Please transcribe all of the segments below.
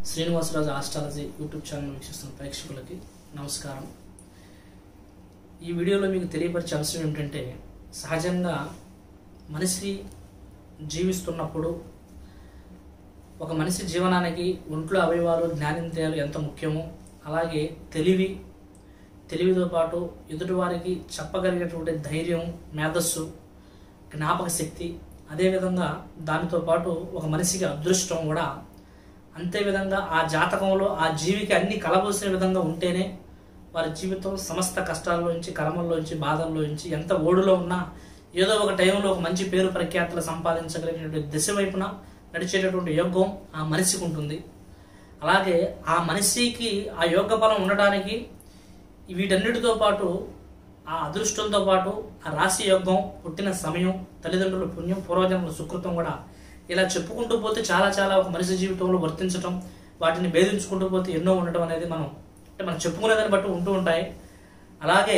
Srinivasaraju astrology YouTube channel వీక్షిస్తున్న ప్రేక్షకులకి నమస్కారం. ఈ వీడియోలో మీకు తెలియపరిచే అంశం ఏమిటంటే, సహజంగా మనిషి జీవిస్తున్నప్పుడు ఒక మనిషి జీవనానికి ఒంట్లో అవయవాలు, జ్ఞానేంద్రియాలు ఎంత ముఖ్యమో, అలాగే తెలివితో పాటు ఎదుటివారికి చెప్పగలిగేటువంటి ధైర్యం, మేధస్సు, జ్ఞాపక శక్తి, అదేవిధంగా దానితో పాటు ఒక మనిషికి అదృష్టం కూడా అంతే విధంగా ఆ జాతకంలో ఆ జీవికి అన్ని కలబోసిన విధంగా ఉంటేనే వారి జీవితం సమస్త కష్టాల్లోంచి, కర్మల్లోంచి, బాధల్లోంచి ఎంత ఓడులో ఉన్నా ఏదో ఒక టైంలో ఒక మంచి పేరు ప్రఖ్యాతులు సంపాదించగలిగినటువంటి దిశ వైపున నడిచేటటువంటి యోగం ఆ మనిషికి ఉంటుంది. అలాగే ఆ మనిషికి ఆ యోగ బలం ఉండడానికి వీటన్నిటితో పాటు ఆ అదృష్టంతో పాటు ఆ రాశి యోగం, పుట్టిన సమయం, తల్లిదండ్రుల పుణ్యం, పూర్వజన్మల సుకృతం కూడా ఇలా చెప్పుకుంటూ పోతే చాలా ఒక మనిషి జీవితంలో వర్తించటం, వాటిని భేదించుకుంటూ పోతే ఎన్నో ఉండటం అనేది మనం చెప్పుకునేదాన్ని బట్టి ఉంటూ ఉంటాయి. అలాగే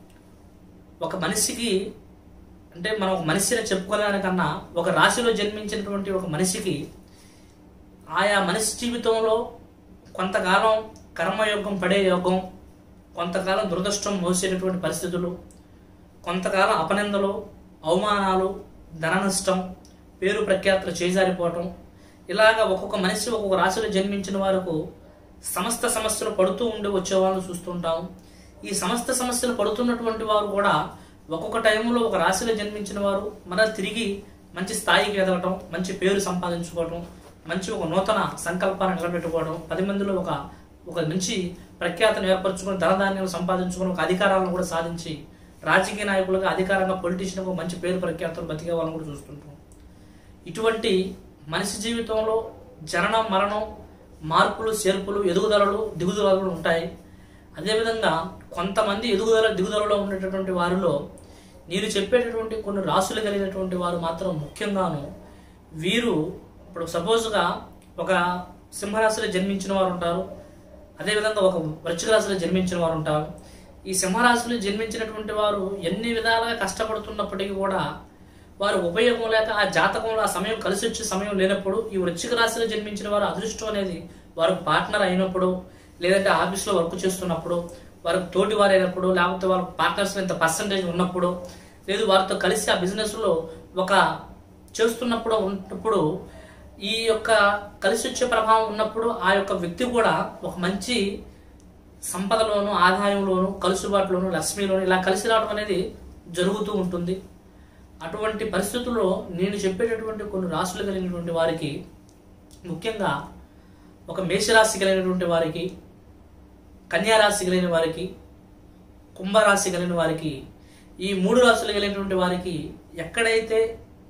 ఒక మనిషికి అంటే మనం ఒక మనిషిని చెప్పుకునేదానికన్నా ఒక రాశిలో జన్మించినటువంటి ఒక మనిషికి ఆయా మనిషి జీవితంలో కొంతకాలం కర్మయోగం పడే యోగం, కొంతకాలం దురదృష్టం మోసేటటువంటి పరిస్థితులు, కొంతకాలం అపనిందలు, అవమానాలు, ధన నష్టం, పేరు ప్రఖ్యాతులు చేజారిపోవటం, ఇలాగ ఒక్కొక్క మనిషి ఒక్కొక్క రాశిలో జన్మించిన వారికి సమస్త సమస్యలు పడుతూ ఉండి వచ్చే వాళ్ళని చూస్తుంటాం. ఈ సమస్త సమస్యలు పడుతున్నటువంటి వారు కూడా ఒక్కొక్క టైంలో ఒక రాశిలో జన్మించిన వారు మన తిరిగి మంచి స్థాయికి ఎదగటం, మంచి పేరు సంపాదించుకోవటం, మంచి ఒక నూతన సంకల్పాన్ని నిలబెట్టుకోవడం, 10 మందిలో ఒక మంచి ప్రఖ్యాతను ఏర్పరచుకుని, ధనధాన్యాలు సంపాదించుకుని, ఒక అధికారాలను కూడా సాధించి రాజకీయ నాయకులుగా, అధికారంగా, పొలిటీషియన్గా మంచి పేరు ప్రఖ్యాతలు బతికే వాళ్ళని కూడా చూస్తుంటాం. ఇటువంటి మనిషి జీవితంలో జననం, మరణం, మార్పులు, చేర్పులు, ఎదుగుదలలు, దిగుదలలు ఉంటాయి. అదేవిధంగా కొంతమంది దిగుదలలో ఉండేటటువంటి వారిలో నేను చెప్పేటటువంటి కొన్ని రాశులు కలిగినటువంటి వారు మాత్రం ముఖ్యంగాను వీరు ఇప్పుడు సపోజ్గా ఒక సింహరాశిలో జన్మించిన వారు ఉంటారు, అదేవిధంగా ఒక వృశ్చిక రాశిలో జన్మించిన వారు ఉంటారు. ఈ సింహరాశిలో జన్మించినటువంటి వారు ఎన్ని విధాలుగా కష్టపడుతున్నప్పటికీ కూడా వారు ఉపయోగం లేక ఆ జాతకంలో ఆ సమయం కలిసి వచ్చే సమయం లేనప్పుడు, ఈ వృశ్చిక రాశిలో జన్మించిన వారు అదృష్టం అనేది వారికి పార్ట్నర్ అయినప్పుడు, లేదంటే ఆఫీస్లో వర్క్ చేస్తున్నప్పుడు, వారికి తోటి వారు అయినప్పుడు, లేకపోతే వాళ్ళ పార్ట్నర్స్ ఇంత పర్సంటేజ్ ఉన్నప్పుడు, లేదు వారితో కలిసి ఆ బిజినెస్లో ఒక చేస్తున్నప్పుడు ఉన్నప్పుడు ఈ యొక్క కలిసి వచ్చే ప్రభావం ఉన్నప్పుడు ఆ యొక్క వ్యక్తి కూడా ఒక మంచి సంపదలోను, ఆదాయంలోను, కలుసుబాటులోను, లక్ష్మిలోను ఇలా కలిసి రావడం అనేది జరుగుతూ ఉంటుంది. అటువంటి పరిస్థితుల్లో నేను చెప్పేటటువంటి కొన్ని రాశులు కలిగినటువంటి వారికి, ముఖ్యంగా ఒక మేషరాశి కలిగినటువంటి వారికి, కన్యారాశి కలిగిన వారికి, కుంభరాశి కలిగిన వారికి, ఈ 3 రాశులు కలిగినటువంటి వారికి ఎక్కడైతే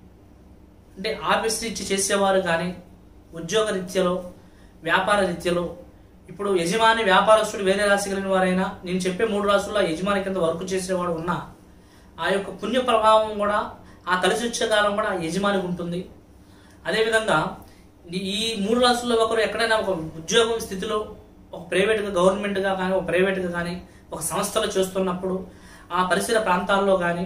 అంటే ఆఫీస్ రీత్యా చేసేవారు కానీ, ఉద్యోగ రీత్యలో, వ్యాపార రీత్యలో, ఇప్పుడు యజమాని వ్యాపారస్తుడు వేరే రాశి కలిగిన వారైనా, నేను చెప్పే 3 రాశుల్లో యజమాని కింద వర్క్ చేసేవాడు ఉన్నా ఆ యొక్క పుణ్య ప్రభావం కూడా, ఆ కలిసి వచ్చే కాలం కూడా యజమానికి ఉంటుంది. అదేవిధంగా ఈ 3 రాశుల్లో ఒకరు ఎక్కడైనా ఒక ఉద్యోగం స్థితిలో ఒక ప్రైవేట్గా, గవర్నమెంట్గా కానీ, ఒక ప్రైవేట్గా కానీ, ఒక సంస్థలో చేస్తున్నప్పుడు ఆ పరిసర ప్రాంతాల్లో కానీ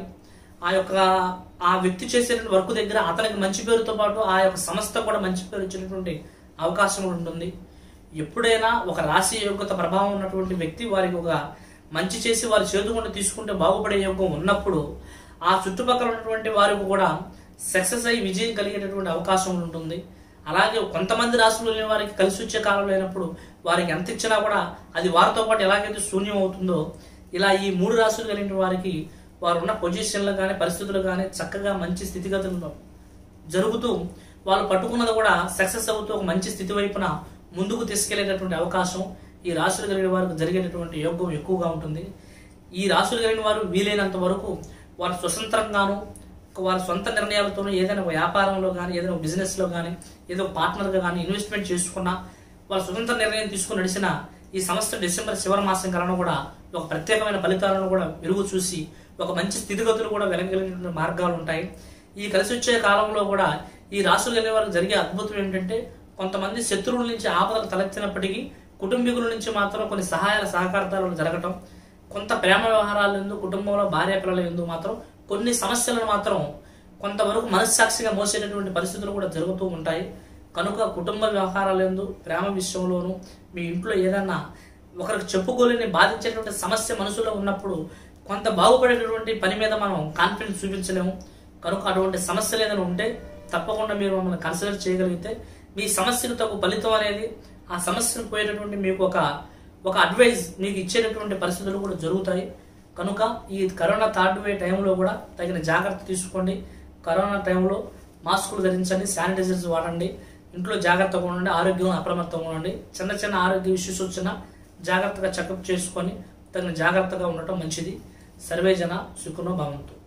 ఆ వ్యక్తి చేసే వర్క్ దగ్గర అతనికి మంచి పేరుతో పాటు ఆ యొక్క సంస్థ కూడా మంచి పేరు వచ్చేటటువంటి అవకాశం ఉంటుంది. ఎప్పుడైనా ఒక రాశి యోగ్యత ప్రభావం ఉన్నటువంటి వ్యక్తి వారికి ఒక మంచి చేసి వారి చేతుకుండా తీసుకుంటే బాగుపడే యోగం ఉన్నప్పుడు ఆ చుట్టుపక్కల ఉన్నటువంటి వారికి కూడా సక్సెస్ అయ్యి విజయం కలిగేటటువంటి అవకాశం ఉంటుంది. అలాగే కొంతమంది రాశులు లేని వారికి కలిసి వచ్చే కాలం లేనప్పుడు వారికి ఎంత ఇచ్చినా కూడా అది వారితో పాటు ఎలాగైతే శూన్యం అవుతుందో, ఇలా ఈ 3 రాశులు కలిగిన వారికి వారు ఉన్న పొజిషన్లు కానీ, పరిస్థితులు కానీ చక్కగా మంచి స్థితిగతులు జరుగుతూ వాళ్ళు పట్టుకున్నది కూడా సక్సెస్ అవుతూ ఒక మంచి స్థితి వైపున ముందుకు తీసుకెళ్లేటటువంటి అవకాశం ఈ రాశులు కలిగిన వారికి జరిగేటటువంటి యోగం ఎక్కువగా ఉంటుంది. ఈ రాశులు కలిగిన వారు వీలైనంత వరకు వారు స్వతంత్రంగాను, వారి సొంత నిర్ణయాలతోనూ ఏదైనా వ్యాపారంలో కానీ, ఏదైనా బిజినెస్లో కానీ, ఏదో పార్ట్నర్గా కానీ ఇన్వెస్ట్మెంట్ చేసుకున్నా, వారు స్వతంత్ర నిర్ణయం తీసుకుని నడిచిన ఈ సంవత్సరం డిసెంబర్ చివరి మాసం కన్నా కూడా ఒక ప్రత్యేకమైన ఫలితాలను కూడా వెలుగు చూసి ఒక మంచి స్థితిగతులు కూడా వెలగలిగిన మార్గాలు ఉంటాయి. ఈ కలిసి వచ్చే కాలంలో కూడా ఈ రాశులు కలిగిన వారికి జరిగే అద్భుతం ఏంటంటే, కొంతమంది శత్రువుల నుంచి ఆపదలు తలెత్తినప్పటికీ కుటుంబీకుల నుంచి మాత్రం కొన్ని సహకారాలు జరగటం, కొంత ప్రేమ వ్యవహారాల ఎందు, కుటుంబంలో భార్య పిల్లల ఎందు మాత్రం కొన్ని సమస్యలను మాత్రం కొంతవరకు మనస్సాక్షిగా మోసేటటువంటి పరిస్థితులు కూడా జరుగుతూ ఉంటాయి. కనుక కుటుంబ వ్యవహారాలందు, ప్రేమ విషయంలోనూ, మీ ఇంట్లో ఏదన్నా ఒకరికి చెప్పుకోలేని బాధించేటువంటి సమస్య మనసులో ఉన్నప్పుడు కొంత బాగుపడేటటువంటి పని మీద మనం కాన్ఫిడెన్స్ చూపించలేము. కనుక అటువంటి సమస్యలు ఏదైనా ఉంటే తప్పకుండా మీరు మమ్మల్ని కన్సిడర్ చేయగలిగితే మీ సమస్యకు తగు ఫలితం అనేది, ఆ సమస్యను పోయేటటువంటి మీకు ఒక అడ్వైజ్ మీకు ఇచ్చేటటువంటి పరిస్థితులు కూడా జరుగుతాయి. కనుక ఈ కరోనా థర్డ్ వేవ్ టైంలో కూడా తగిన జాగ్రత్త తీసుకోండి. కరోనా టైంలో మాస్కులు ధరించండి, శానిటైజర్స్ వాడండి, ఇంట్లో జాగ్రత్తగా ఉండండి, ఆరోగ్యం అప్రమత్తంగా ఉండండి. చిన్న చిన్న ఆరోగ్య ఇష్యూస్ వచ్చినా జాగ్రత్తగా చెకప్ చేసుకొని తగిన జాగ్రత్తగా ఉండటం మంచిది. సర్వే జన సుఖినో భవంతు.